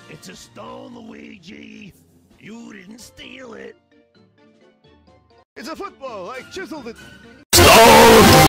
It's a stone, Luigi. You didn't steal it. It's a football. I chiseled it.